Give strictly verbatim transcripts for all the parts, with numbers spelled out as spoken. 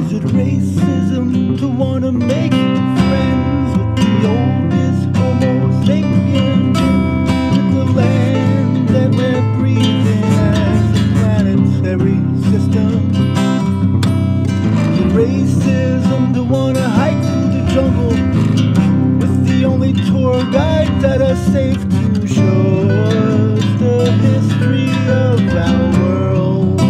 Is it racism to want to make friends with the oldest Homo sapien? With the land that we're breathing as a planetary system? Is it racism to want to hike through the jungle with the only tour guides that are safe to show us the history of our world?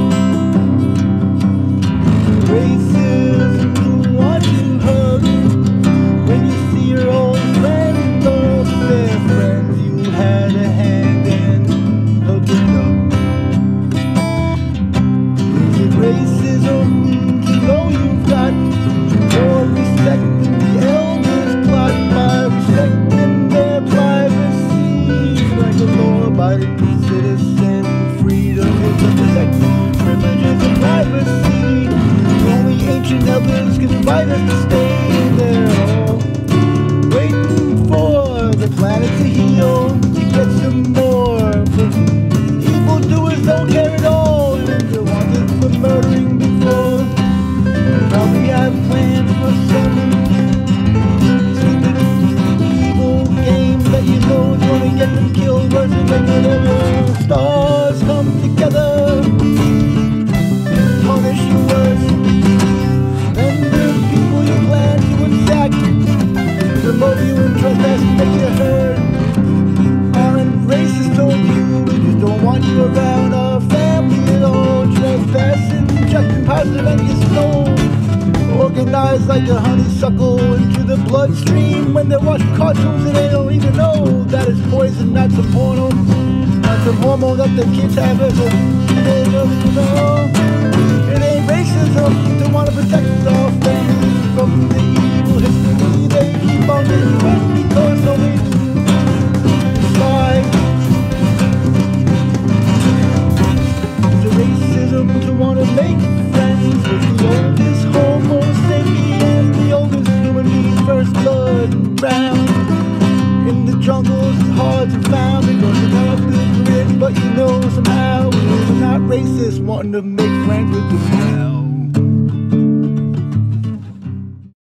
Racism to want to hug when you see your old friend or their friends you had a hand in hooking up. Is it racism to know you've got more respect than the elders plot by respecting their privacy? Like a law-abiding citizen, freedom is a protected privileges of privacy. Only ancient elders can invite us to stay there, all waiting for the planet to heal, to get some more. But evildoers don't care at all, and they're wanted for murdering before. Probably have plans for some stupid evil game that you know is gonna get them killed worse than regular. Stars come together, punish you worse. Promote you and trespass and make you heard. Aren't racist toward you, we just don't want you around our family at all. Trespassing, injecting positive and your soul. Organized like a honeysuckle into the bloodstream when they're watching cartoons and they don't even know that it's poison, not some porno, not some hormone that the kids have as a they don't even know. It ain't racism to want to protect our families from the evil history they keep on doing because only decide. Is it racism to want to make friends with the oldest Homo sapien, the oldest human being, first blood round? In the jungles it's hard to find because it's not the grid, but you know somehow we're not racist wanting to make friends with the cow.